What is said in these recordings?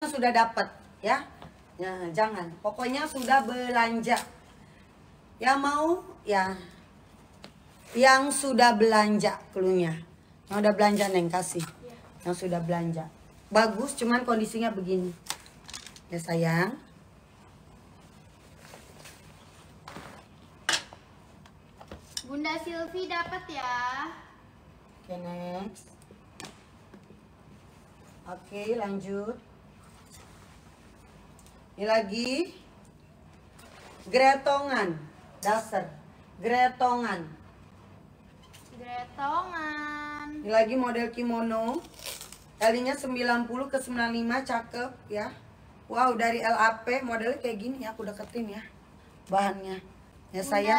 sudah dapat ya. Nah, jangan. Pokoknya sudah belanja. Yang mau ya, yang sudah belanja klunya. Yang udah belanja Neng kasih. Yang sudah belanja. Bagus, cuman kondisinya begini. Ya sayang. Bunda Silvi dapat ya. Oke, next. Oke, lanjut. Ini lagi gretongan, dasar. Gretongan. Gretongan. Ini lagi model kimono. L-nya 90 ke 95, cakep ya. Wow, dari LAP modelnya kayak gini ya, aku deketin ya. Bahannya. Ya saya.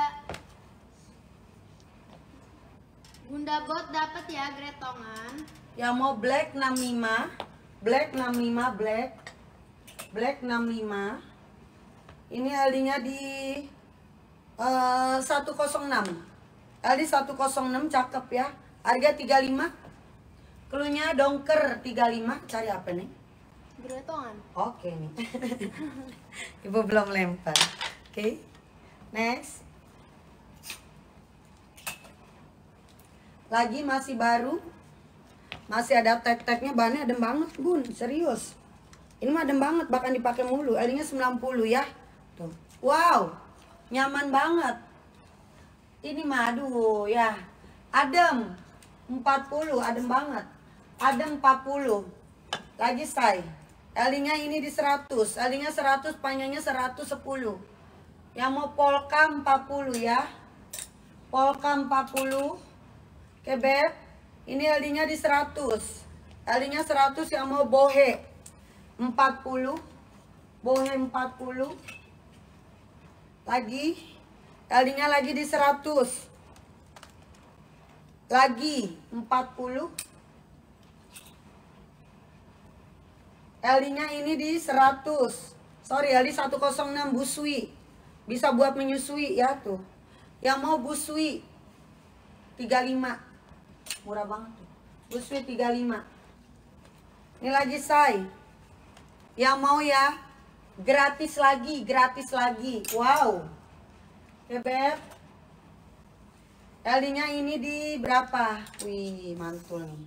Bunda Bot dapat ya gretongan. Yang mau black 65, black 65, black 65. Ini L-nya di 106. L di 106 cakep ya. Harga 35. Klunya dongker 35. Cari apa nih? Gretongan. Oke nih. Ibu belum lempar. Oke. Next. Lagi masih baru. Masih ada tag-tagnya, bahannya adem banget bun, serius. Ini mah adem banget, bahkan dipakai mulu. L-nya 90 ya. Tuh. Wow, nyaman banget. Ini mah aduh ya. Adem 40, adem banget. Adem 40. Lagi say. L-nya ini di 100. L-nya 100, panjangnya 110. Yang mau polka 40 ya. Polka 40. Oke, Beb. Ini L-nya di 100. L-nya 100 yang mau bohe 40. Bohe 40. Lagi. L-nya lagi di 100. Lagi 40. L-nya ini di 100. Sorry, L di 106 busui. Bisa buat menyusui ya tuh. Yang mau busui 35. Murah banget tuh. Busui 35. Ini lagi say. Yang mau ya, gratis lagi, gratis lagi. Wow. Oke, Beb. L-nya ini di berapa? Wih, mantul nih.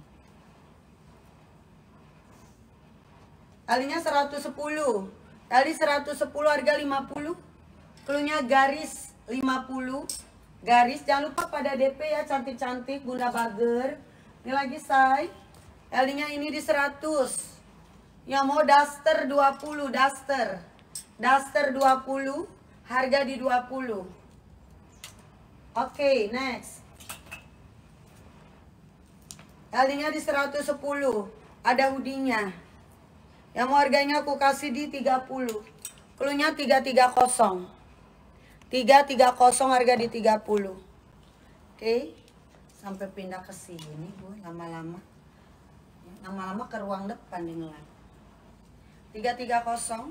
L-nya 110. L di 110 harga 50. Klunya garis 50. Garis, jangan lupa pada DP ya, cantik-cantik Bunda Bager. Ini lagi say. L-nya ini di 100. Yang mau daster 20, daster. Daster 20, harga di 20. Oke, next. L-nya di 110. Ada hoodie-nya. Yang mau harganya aku kasih di 30. Klunya 330. 330 harga di 30. Oke. Sampai pindah ke sini, Bu, lama-lama. Lama-lama ke ruang depan nih ngelan. 330.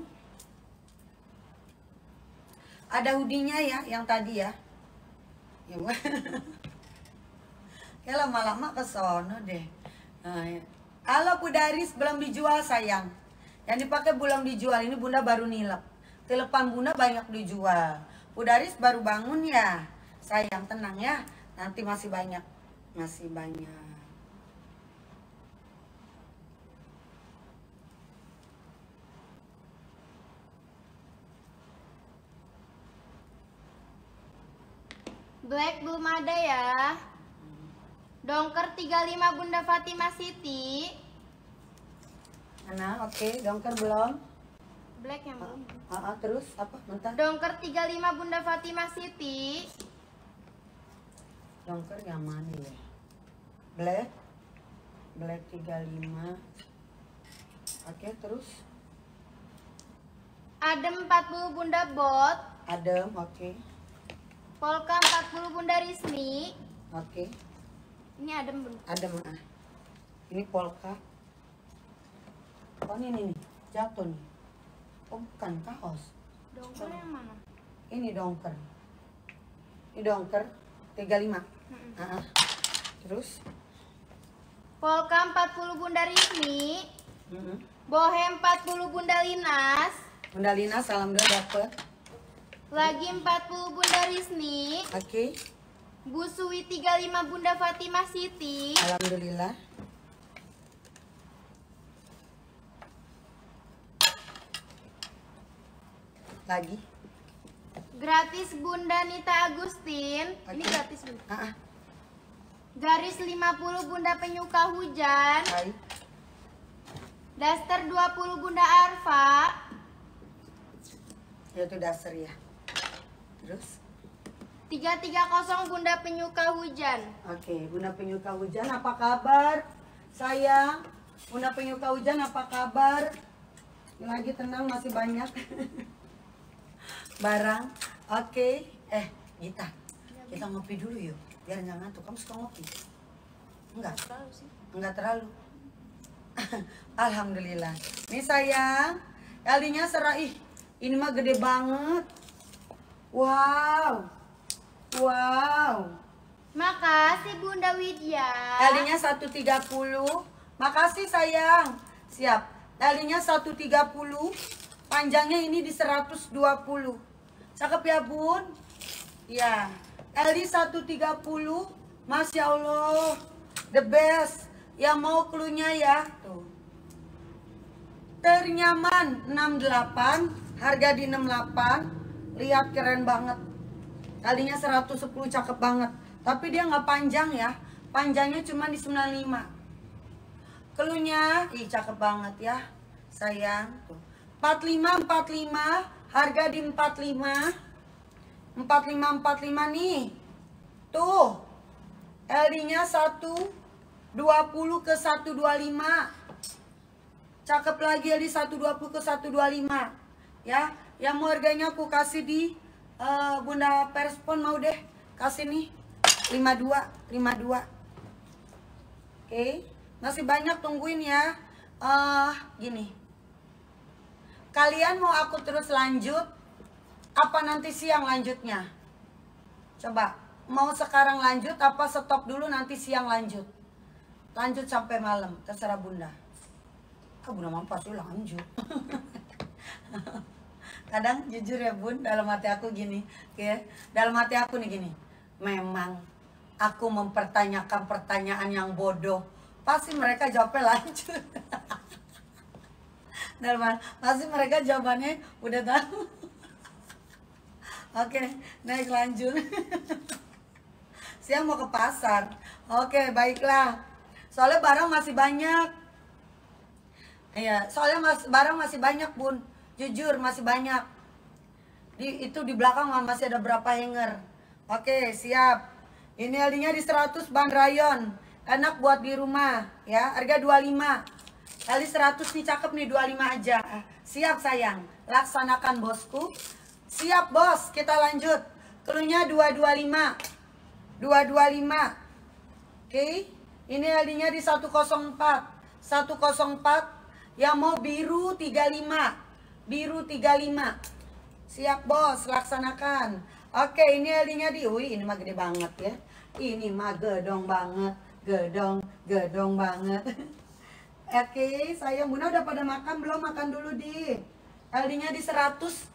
Ada hoodie-nya ya, yang tadi ya. Ya, Bu. Ya lama-lama ke sono deh. Nah, ya. Halo Bu Daris, belum dijual sayang. Yang dipakai belum dijual, ini Bunda baru nilep. Telepan Bunda banyak dijual. Bu Daris baru bangun ya. Sayang, tenang ya. Nanti masih banyak. Masih banyak. Black belum ada ya. Dongker 35 Bunda Fatimah Siti. Mana? Oke, dongker belum? Black yang belum. Terus apa? Bentar. Dongker 35 Bunda Fatimah Siti. Dongker yang mana ya? Black. Black 35. Oke, terus. Adem 40 Bunda Bot. Adem, oke. Polka 40 Bunda Rismi. Oke. Ini adem Bunda. Adem, Ini polka. Oh, ini nih. Jatuh nih. Oh, bukan kaos. Dongker yang mana? Ini dongker. Ini dongker 35. Terus Polka 40 Bunda Rismi. Bohem 40 Bunda Linas. Bunda Lina salam dulu dapet. Lagi 40 Bunda Rizni. Oke. Bu Suwi 35 Bunda Fatimah Siti. Alhamdulillah. Lagi. Gratis Bunda Nita Agustin. Ini Oke. gratis Bunda. Garis Garis 50 Bunda Penyuka Hujan. baik. Daster 20 Bunda Arfa. Itu dasar ya. Terus. 330 Bunda Penyuka Hujan. Oke, Bunda Penyuka Hujan apa kabar? Sayang, Bunda Penyuka Hujan apa kabar? Lagi tenang masih banyak barang. Oke, Gita, kita ngopi dulu yuk, biar nggak ngantuk. Kamu suka ngopi? Enggak? Enggak terlalu. Alhamdulillah. Nih sayang, Elinya serai. Ini mah gede banget. Wow. Wow. Makasih Bunda Widya. Elinya 130. Makasih sayang. Siap. Elinya 130. Panjangnya ini di 120. Cakep ya bun? Ya. Eli 130. Masya Allah. The best. Yang mau cluenya ya. Tuh. Ternyaman 68. Harga di 68. Lihat keren banget. Kalinya 110 cakep banget. Tapi dia nggak panjang ya. Panjangnya cuma di 95. Cluenya, ih cakep banget ya. Sayang. Tuh. 45 harga di 45. 45 nih. Tuh. LD-nya 120 ke 125. Cakep lagi LD 120 ke 125. Ya, yang mau harganya aku kasih di Bunda Perspon mau deh. Kasih nih 52. Oke. Masih banyak tungguin ya. Gini. Kalian mau aku terus lanjut? Apa nanti siang lanjutnya? Coba. Mau sekarang lanjut apa stop dulu nanti siang lanjut? Lanjut sampai malam. Terserah Bunda. Bunda mau pasti lanjut. Kadang jujur ya bun, dalam hati aku gini. Oke. Dalam hati aku nih gini. Memang aku mempertanyakan pertanyaan yang bodoh. Pasti mereka jawabnya lanjut. Pasti mereka jawabannya udah tahu. Oke, naik lanjut. Siang mau ke pasar. Oke, baiklah. Soalnya barang masih banyak. Iya, soalnya barang masih banyak bun. Jujur masih banyak. Itu di belakang masih ada berapa hanger. Oke, siap. Ini LD-nya di 100 bahan rayon. Enak buat di rumah ya. Harga 25. LD 100 nih cakep nih 25 aja. Siap sayang. Laksanakan bosku. Siap bos, kita lanjut. Cluenya 225. 225. Oke. Ini LD-nya di 104. 104. Yang mau biru 35. Biru 35. Siap bos, laksanakan. Oke, ini LD-nya di ini mah gede banget ya. Ini mah gedong banget. Gedong banget. Oke, sayang Bunda udah pada makan belum? Makan dulu di. LD-nya di 100.